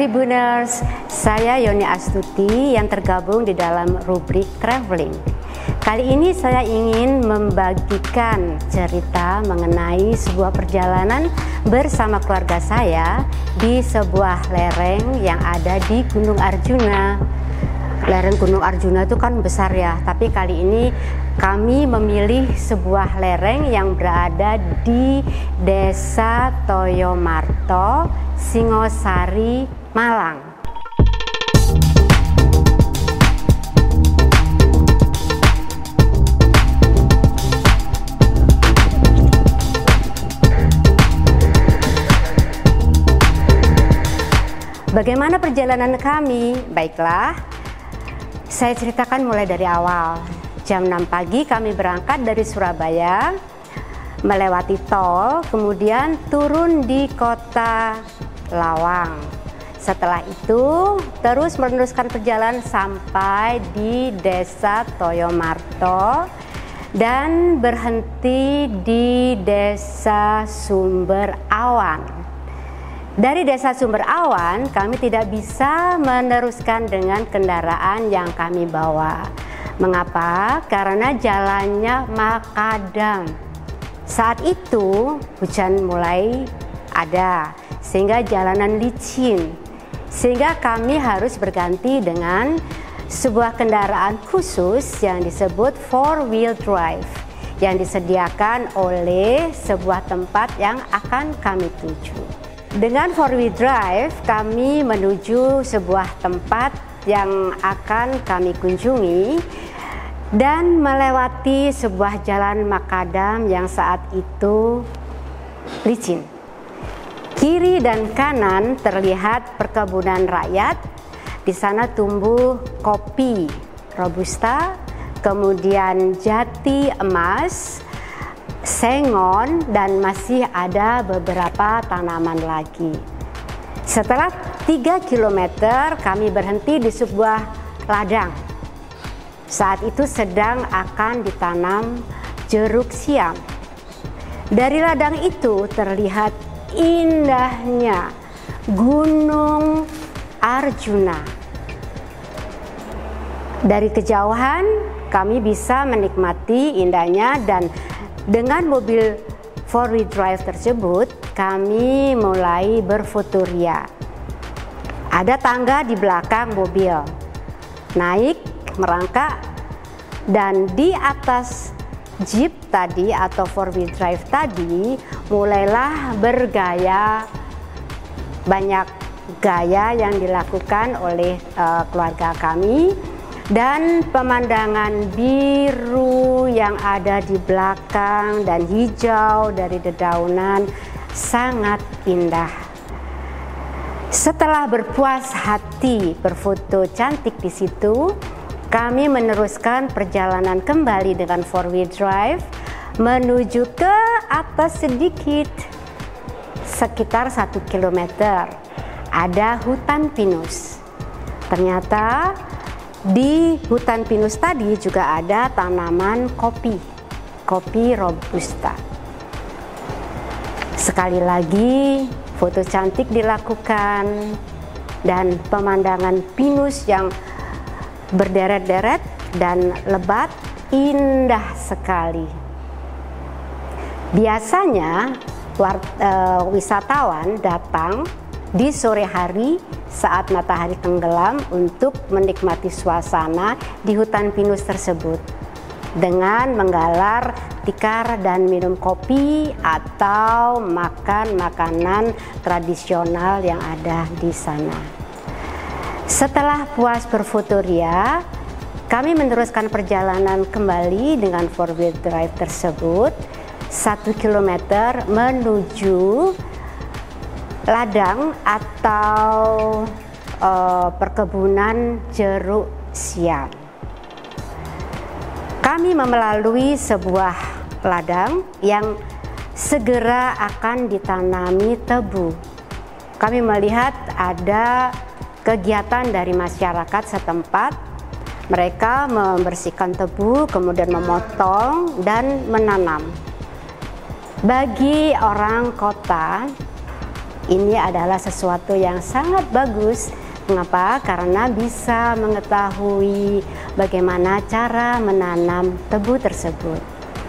Tribuners, saya Yoni Astuti yang tergabung di dalam rubrik traveling. Kali ini saya ingin membagikan cerita mengenai sebuah perjalanan bersama keluarga saya di sebuah lereng yang ada di Gunung Arjuna. Lereng Gunung Arjuna itu kan besar ya, tapi kali ini kami memilih sebuah lereng yang berada di Desa Toyomarto, Singosari, Malang. Bagaimana perjalanan kami? Baiklah, saya ceritakan mulai dari awal. Jam 6 pagi kami berangkat dari Surabaya, melewati tol, kemudian turun di kota Lawang. Setelah itu terus meneruskan perjalanan sampai di Desa Toyomarto dan berhenti di Desa Sumber Awan. Dari Desa Sumber Awan kami tidak bisa meneruskan dengan kendaraan yang kami bawa. Mengapa? Karena jalannya makadam. Saat itu hujan mulai ada, sehingga jalanan licin. Sehingga kami harus berganti dengan sebuah kendaraan khusus yang disebut 4-wheel drive yang disediakan oleh sebuah tempat yang akan kami tuju. Dengan 4-wheel drive kami menuju sebuah tempat yang akan kami kunjungi dan melewati sebuah jalan makadam yang saat itu licin. Kiri dan kanan terlihat perkebunan rakyat. Di sana tumbuh kopi robusta, kemudian jati emas, sengon, dan masih ada beberapa tanaman lagi. Setelah 3 km kami berhenti di sebuah ladang. Saat itu sedang akan ditanam jeruk siam. Dari ladang itu terlihat indahnya Gunung Arjuna. Dari kejauhan kami bisa menikmati indahnya, dan dengan mobil 4-wheel drive tersebut kami mulai berfotoria. Ada tangga di belakang mobil, naik merangkak, dan di atas Jeep tadi atau 4-wheel drive tadi mulailah bergaya. Banyak gaya yang dilakukan oleh keluarga kami, dan pemandangan biru yang ada di belakang dan hijau dari dedaunan sangat indah. Setelah berpuas hati berfoto cantik di situ, kami meneruskan perjalanan kembali dengan 4-wheel drive menuju ke atas sedikit, sekitar 1 km. Ada hutan pinus. Ternyata di hutan pinus tadi juga ada tanaman kopi robusta. Sekali lagi foto cantik dilakukan, dan pemandangan pinus yang berderet-deret dan lebat indah sekali. Biasanya wisatawan datang di sore hari saat matahari tenggelam untuk menikmati suasana di hutan pinus tersebut dengan menggalar tikar dan minum kopi atau makan makanan tradisional yang ada di sana. Setelah puas berfotoria, kami meneruskan perjalanan kembali dengan 4-wheel drive tersebut 1 km menuju ladang atau perkebunan jeruk siam. Kami melalui sebuah ladang yang segera akan ditanami tebu. Kami melihat ada kegiatan dari masyarakat setempat. Mereka membersihkan tebu, kemudian memotong dan menanam. Bagi orang kota, Ini adalah sesuatu yang sangat bagus. Mengapa? Karena bisa mengetahui bagaimana cara menanam tebu tersebut.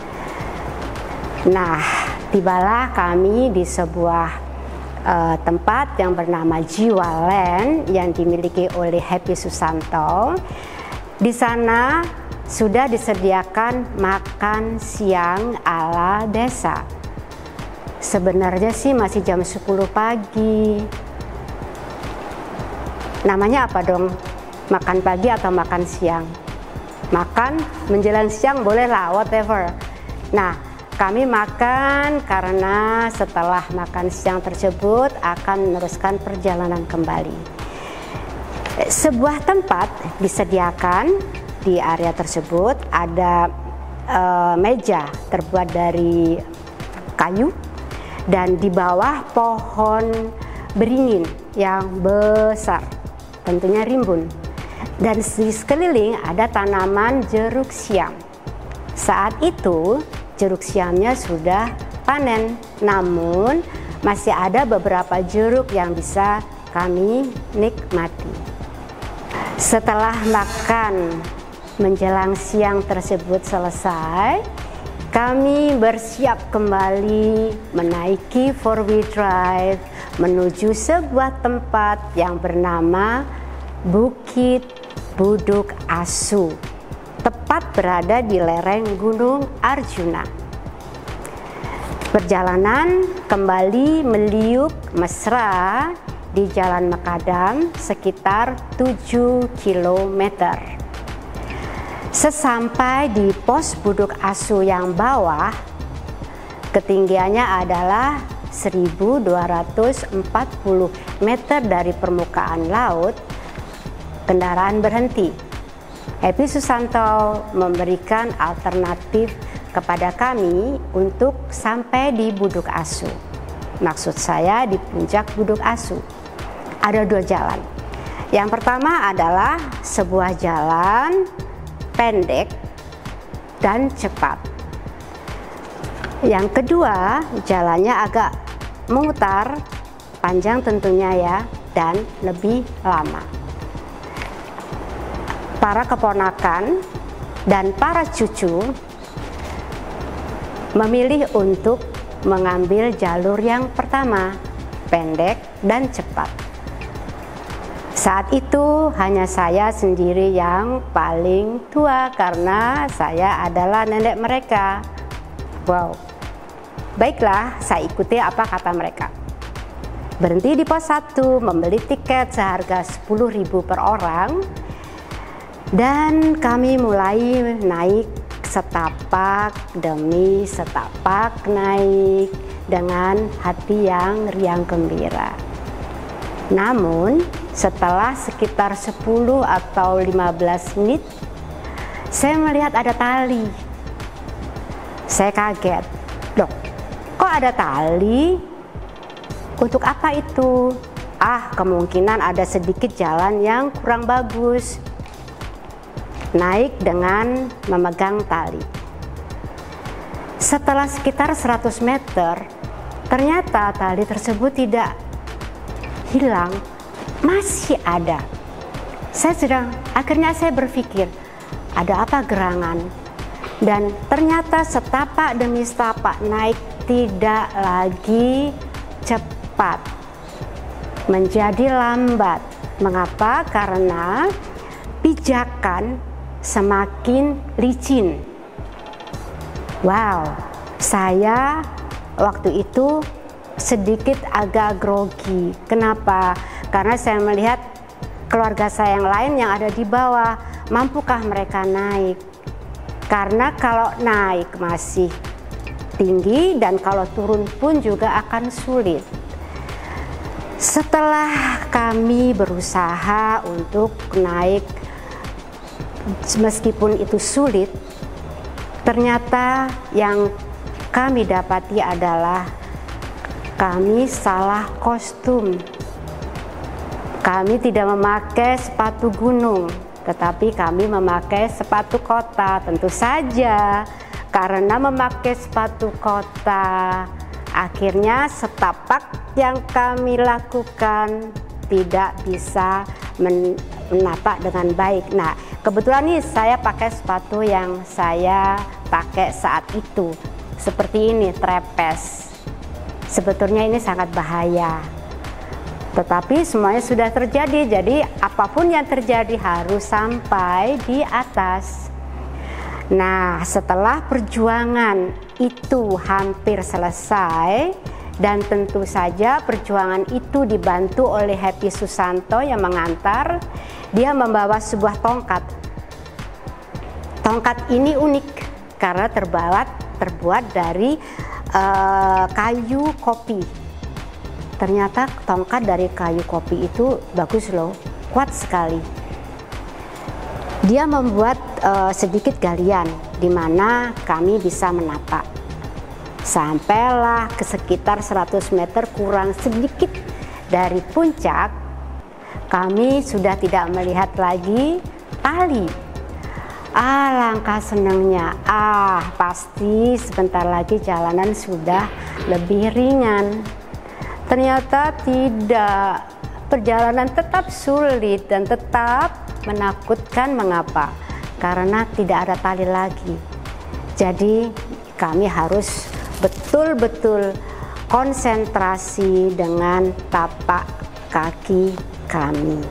Nah, tibalah kami di sebuah tempat yang bernama Jiwa Land yang dimiliki oleh Happy Susanto. Di sana sudah disediakan makan siang ala desa. Sebenarnya sih masih jam 10 pagi. Namanya apa dong? Makan pagi atau makan siang? Makan menjelang siang bolehlah, whatever. Nah, kami makan karena setelah makan siang tersebut akan meneruskan perjalanan kembali. Sebuah tempat disediakan di area tersebut, ada meja terbuat dari kayu dan di bawah pohon beringin yang besar, tentunya rimbun, dan di sekeliling ada tanaman jeruk siam. Saat itu jeruk siamnya sudah panen, namun masih ada beberapa jeruk yang bisa kami nikmati. Setelah makan menjelang siang tersebut selesai, kami bersiap kembali menaiki 4-wheel drive menuju sebuah tempat yang bernama Bukit Buduk Asu, tepat berada di lereng Gunung Arjuna. Perjalanan kembali meliuk mesra di Jalan Makadam sekitar 7 km. Sesampai di pos Buduk Asu yang bawah, ketinggiannya adalah 1240 meter dari permukaan laut, kendaraan berhenti. Happy Susanto memberikan alternatif kepada kami untuk sampai di Buduk Asu. Maksud saya di puncak Buduk Asu. Ada 2 jalan. Yang pertama adalah sebuah jalan pendek dan cepat. Yang kedua, jalannya agak memutar, panjang tentunya ya, dan lebih lama. Para keponakan dan para cucu memilih untuk mengambil jalur yang pertama, pendek dan cepat. Saat itu hanya saya sendiri yang paling tua karena saya adalah nenek mereka. Wow. Baiklah, saya ikuti apa kata mereka. Berhenti di pos 1, membeli tiket seharga 10.000 per orang, dan kami mulai naik setapak demi setapak naik dengan hati yang riang gembira. Namun setelah sekitar 10 atau 15 menit, saya melihat ada tali. Saya kaget. Loh, kok ada tali? Untuk apa itu? Kemungkinan ada sedikit jalan yang kurang bagus. Naik dengan memegang tali. Setelah sekitar 100 meter, ternyata tali tersebut tidak hilang, masih ada. Akhirnya saya berpikir, ada apa gerangan? Dan ternyata setapak demi setapak naik tidak lagi cepat, menjadi lambat. Mengapa? Karena pijakan semakin licin. Wow, saya waktu itu sedikit agak grogi. Kenapa? Karena saya melihat keluarga saya yang lain yang ada di bawah, mampukah mereka naik? Karena kalau naik masih tinggi dan kalau turun pun juga akan sulit. Setelah kami berusaha untuk naik, meskipun itu sulit, ternyata yang kami dapati adalah kami salah kostum. Kami tidak memakai sepatu gunung, tetapi kami memakai sepatu kota. Tentu saja, karena memakai sepatu kota, Akhirnya setapak yang kami lakukan tidak bisa menapak dengan baik. Nah, kebetulan nih saya pakai sepatu yang saya pakai saat itu. Seperti ini, trapeze. Sebetulnya ini sangat bahaya. Tetapi semuanya sudah terjadi, jadi apapun yang terjadi harus sampai di atas. Nah, setelah perjuangan itu hampir selesai, dan tentu saja perjuangan itu dibantu oleh Happy Susanto yang mengantar. Dia membawa sebuah tongkat. Tongkat ini unik karena terbuat dari kayu kopi. Ternyata tongkat dari kayu kopi itu bagus loh, kuat sekali. Dia membuat sedikit galian di mana kami bisa menapak. Sampailah ke sekitar 100 meter kurang sedikit dari puncak, kami sudah tidak melihat lagi tali. Alangkah senangnya, pasti sebentar lagi jalanan sudah lebih ringan. Ternyata tidak, perjalanan tetap sulit dan tetap menakutkan. Mengapa? Karena tidak ada tali lagi. Jadi kami harus betul-betul konsentrasi dengan tapak kaki kami.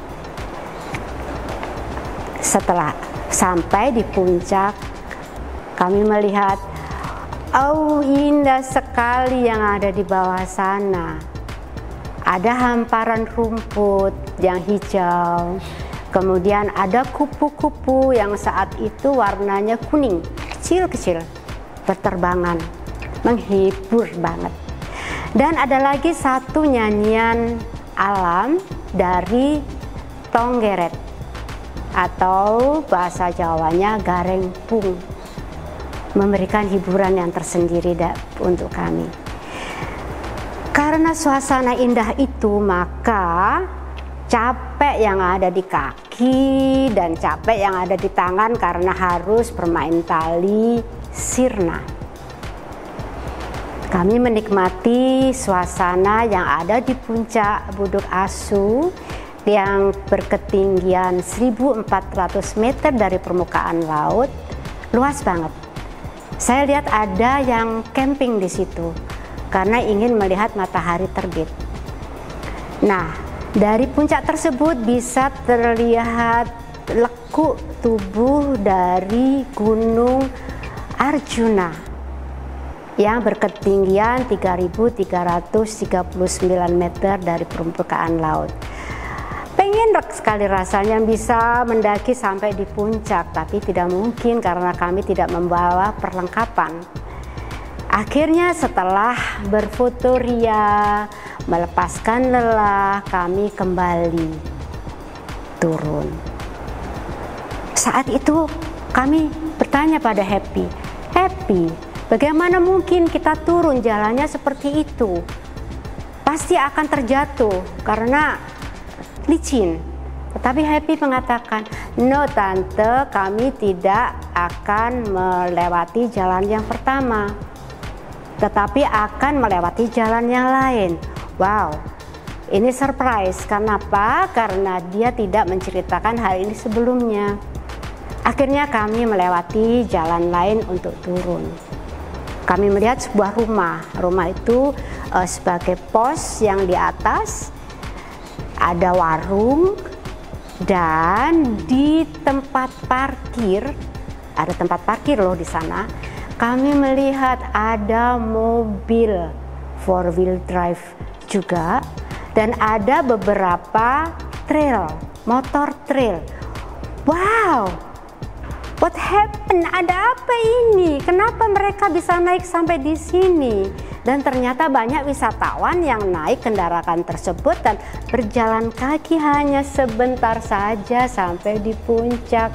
Setelah sampai di puncak, kami melihat, oh indah sekali yang ada di bawah sana. Ada hamparan rumput yang hijau, kemudian ada kupu-kupu yang saat itu warnanya kuning, kecil-kecil, berterbangan, menghibur banget. Dan ada lagi satu nyanyian alam dari Tonggeret, atau bahasa Jawanya Garengpung, memberikan hiburan yang tersendiri untuk kami. Karena suasana indah itu, maka capek yang ada di kaki dan capek yang ada di tangan karena harus bermain tali sirna. Kami menikmati suasana yang ada di puncak Buduk Asu yang berketinggian 1.400 meter dari permukaan laut, luas banget. Saya lihat ada yang camping di situ karena ingin melihat matahari terbit. Nah, dari puncak tersebut bisa terlihat lekuk tubuh dari Gunung Arjuna yang berketinggian 3.339 meter dari permukaan laut. Pengen sekali rasanya bisa mendaki sampai di puncak, tapi tidak mungkin karena kami tidak membawa perlengkapan. Akhirnya setelah berfoto ria, melepaskan lelah, kami kembali turun. Saat itu kami bertanya pada Happy, bagaimana mungkin kita turun jalannya seperti itu? Pasti akan terjatuh karena licin. Tetapi Happy mengatakan, no tante, kami tidak akan melewati jalan yang pertama, tetapi akan melewati jalan yang lain. Wow, ini surprise. Kenapa? Karena dia tidak menceritakan hal ini sebelumnya. Akhirnya kami melewati jalan lain untuk turun. Kami melihat sebuah rumah. Rumah itu sebagai pos yang di atas ada warung, dan di tempat parkir, ada tempat parkir loh di sana. Kami melihat ada mobil 4-wheel drive juga, dan ada beberapa trail, motor trail. Wow, what happened? Ada apa ini? Kenapa mereka bisa naik sampai di sini? Dan ternyata banyak wisatawan yang naik kendaraan tersebut dan berjalan kaki hanya sebentar saja sampai di puncak.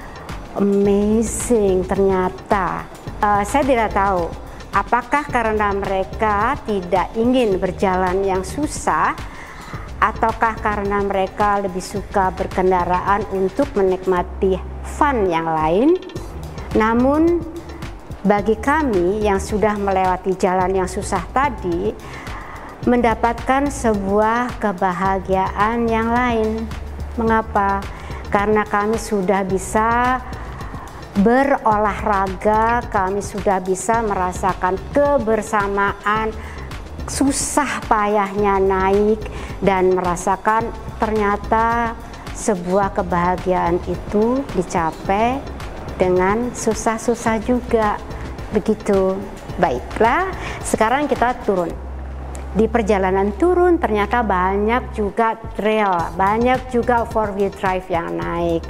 Amazing ternyata. Saya tidak tahu apakah karena mereka tidak ingin berjalan yang susah, ataukah karena mereka lebih suka berkendaraan untuk menikmati fun yang lain. Namun bagi kami yang sudah melewati jalan yang susah tadi, mendapatkan sebuah kebahagiaan yang lain. Mengapa? Karena kami sudah bisa berolahraga, kami sudah bisa merasakan kebersamaan, susah payahnya naik, dan merasakan ternyata sebuah kebahagiaan itu dicapai dengan susah-susah juga. Begitu. Baiklah, sekarang kita turun. Di perjalanan turun ternyata banyak juga trail, banyak juga 4-wheel drive yang naik.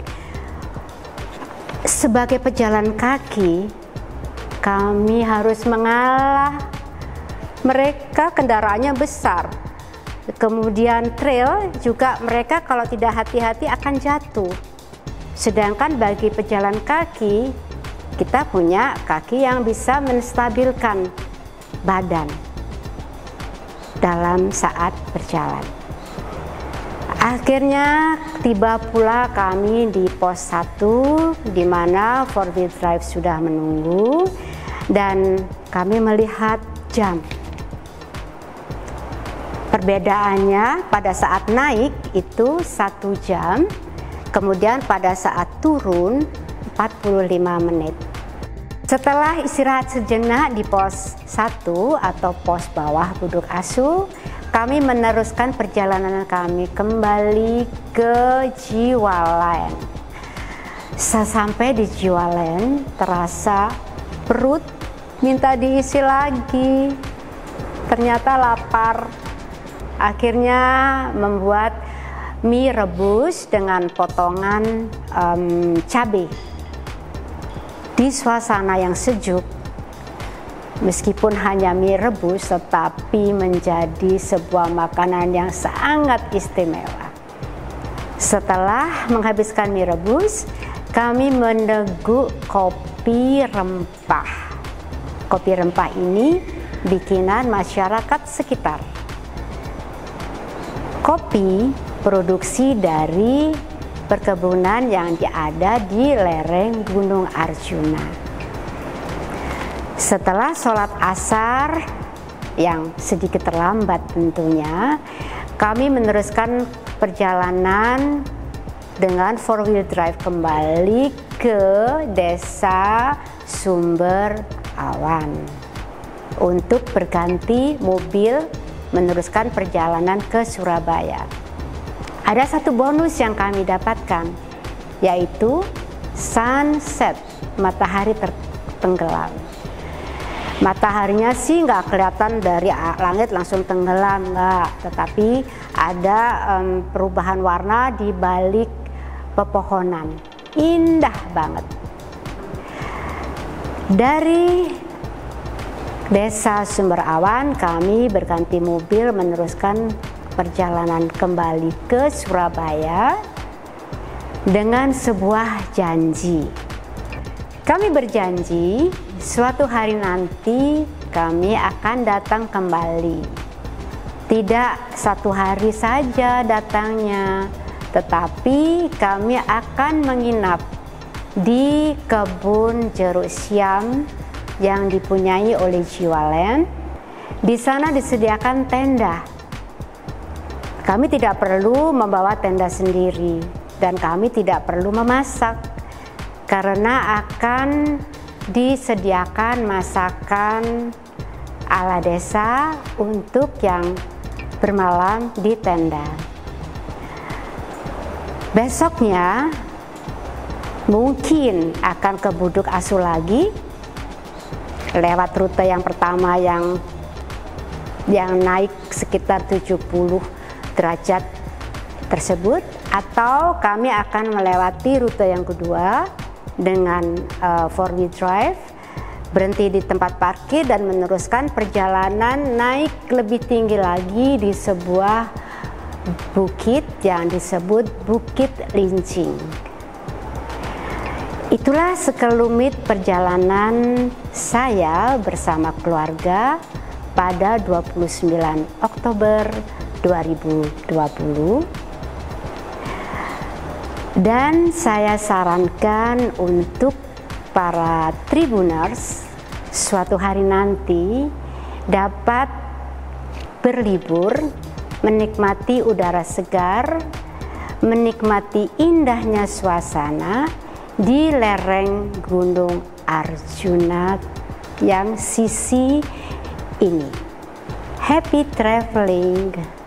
Sebagai pejalan kaki, kami harus mengalah. Mereka kendaraannya besar. Kemudian trail juga mereka kalau tidak hati-hati akan jatuh. Sedangkan bagi pejalan kaki, kita punya kaki yang bisa menstabilkan badan dalam saat berjalan. Akhirnya tiba pula kami di pos 1 di mana 4-wheel drive sudah menunggu dan kami melihat jam. Perbedaannya pada saat naik itu 1 jam, kemudian pada saat turun 45 menit. Setelah istirahat sejenak di pos 1 atau pos bawah Buduk Asu, kami meneruskan perjalanan kami kembali ke Jiwaland. Sesampai di Jiwaland terasa perut minta diisi lagi. Ternyata lapar. Akhirnya membuat mie rebus dengan potongan cabai. Di suasana yang sejuk, meskipun hanya mie rebus, tetapi menjadi sebuah makanan yang sangat istimewa. Setelah menghabiskan mie rebus, kami meneguk kopi rempah. Kopi rempah ini bikinan masyarakat sekitar. Kopi produksi dari perkebunan yang ada di lereng Gunung Arjuna. Setelah sholat asar yang sedikit terlambat tentunya, kami meneruskan perjalanan dengan 4-wheel drive kembali ke desa Sumber Awan untuk berganti mobil meneruskan perjalanan ke Surabaya. Ada satu bonus yang kami dapatkan, yaitu sunset, matahari tenggelam. Mataharinya sih nggak kelihatan dari langit langsung tenggelam, nggak, tetapi ada perubahan warna di balik pepohonan. Indah banget. Dari desa Sumber Awan kami berganti mobil meneruskan perjalanan kembali ke Surabaya dengan sebuah janji. Kami berjanji suatu hari nanti kami akan datang kembali. Tidak satu hari saja datangnya, tetapi kami akan menginap di kebun jeruk siam yang dipunyai oleh Jiwaland. Di sana disediakan tenda. Kami tidak perlu membawa tenda sendiri dan kami tidak perlu memasak karena akan disediakan masakan ala desa untuk yang bermalam di tenda. Besoknya mungkin akan ke Buduk Asu lagi lewat rute yang pertama yang naik sekitar 70 derajat tersebut, atau kami akan melewati rute yang kedua dengan 4-wheel drive, berhenti di tempat parkir dan meneruskan perjalanan naik lebih tinggi lagi di sebuah bukit yang disebut Bukit Lincing. Itulah sekelumit perjalanan saya bersama keluarga pada 29 Oktober 2020, dan saya sarankan untuk para Tribuners suatu hari nanti dapat berlibur, menikmati udara segar, menikmati indahnya suasana di lereng Gunung Arjuna yang sisi ini. Happy traveling!